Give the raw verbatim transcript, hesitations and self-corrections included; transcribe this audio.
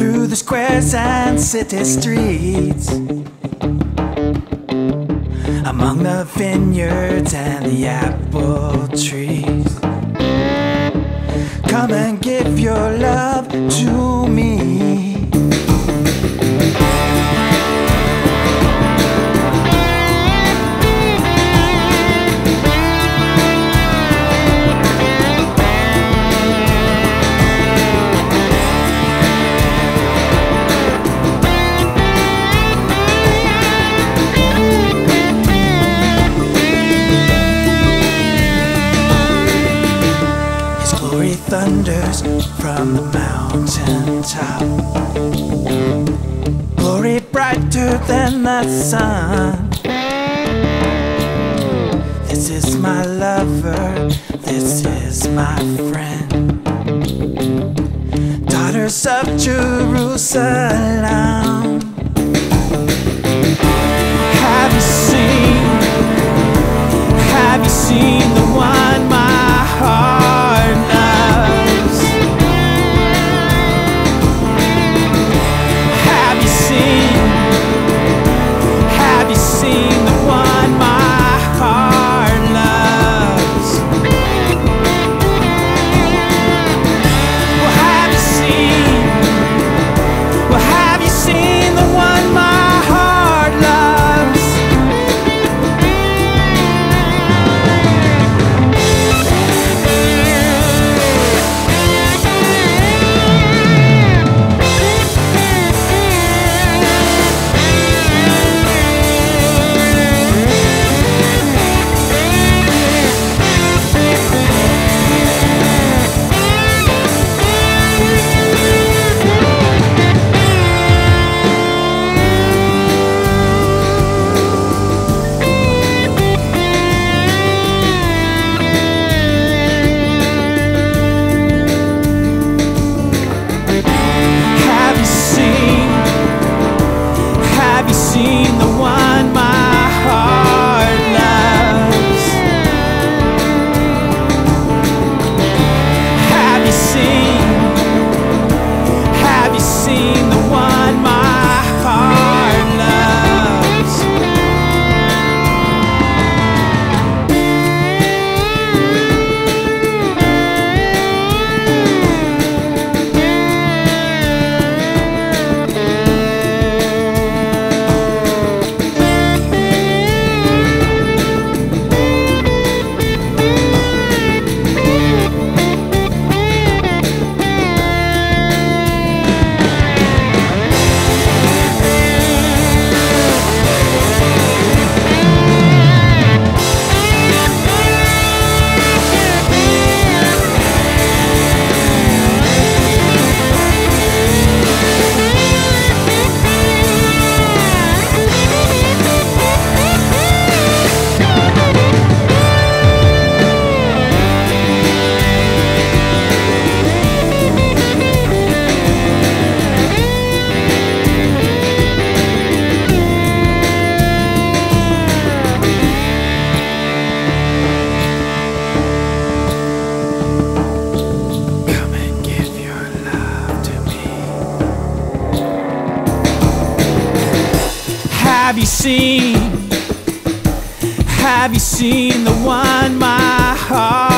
through the squares and city streets, among the vineyards and the apple trees. Come and give your love to me. Glory thunders from the mountain top, glory brighter than the sun. This is my lover, this is my friend, daughters of Jerusalem. Have you seen, have you seen the one my heart loves? Have you seen, have you seen the one my heart loves? Well, have you seen, well, have you seen the one my heart loves? Have you seen the one my heart loves? Have you seen, have you seen the one my heart loves? Have you seen, have you seen the one my heart